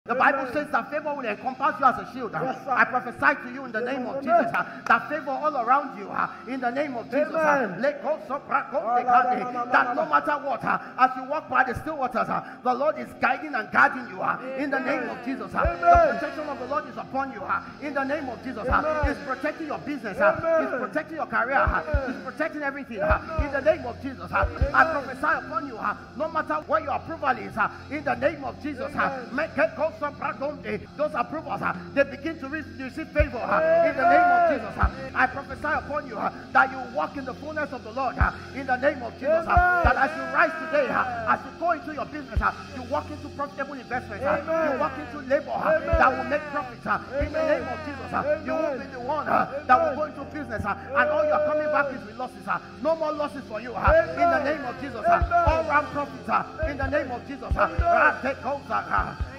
The Bible says that favor will encompass you as a shield. I prophesy to you in the name of Jesus that favor all around you in the name of Jesus. That no matter what, as you walk by the still waters, the Lord is guiding and guarding you in the name of Jesus. The protection of the Lord is upon you in the name of Jesus. He's protecting your business. He's protecting your career. He's protecting everything in the name of Jesus. I prophesy upon you no matter what your approval is in the name of Jesus. Those approvals, they begin to receive favor in the name of Jesus. I prophesy upon you that you walk in the fullness of the Lord in the name of Jesus. That as you rise today, as you go into your business, you walk into profitable investments. You walk into labor that will make profits in the name of Jesus. You will be the one that will go into business and all you are coming back is with losses. No more losses for you in the name of Jesus. All round profits in the name of Jesus.